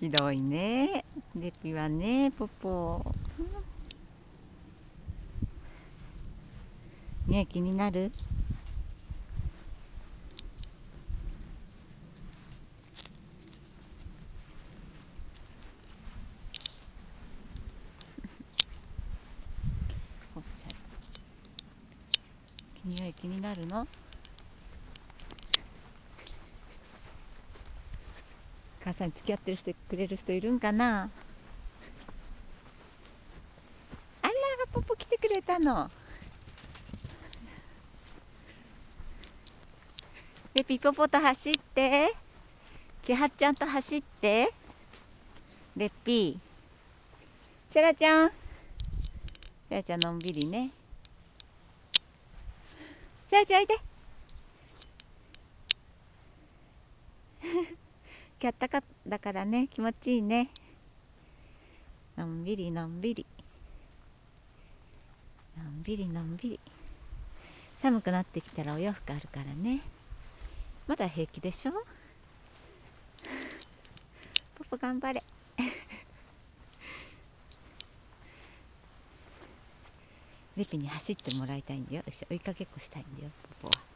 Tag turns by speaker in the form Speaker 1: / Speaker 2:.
Speaker 1: ひどいね。レピはね、ポポ。ねえ、気になる？匂い気になるの？母さんに付き合ってる人くれる人いるんかな？あら、ポポ来てくれたの。レピ、ポポと走って。千春ちゃんと走って。レッピー。セラちゃん。セラちゃんのんびりね。セラちゃんおいで。キャッタカだからね、気持ちいいね。のんびりのんびり。のんびりのんびり。寒くなってきたらお洋服あるからね。まだ平気でしょ？ポポ頑張れ。レピに走ってもらいたいんだよ。追いかけっこしたいんだよ、ポポは。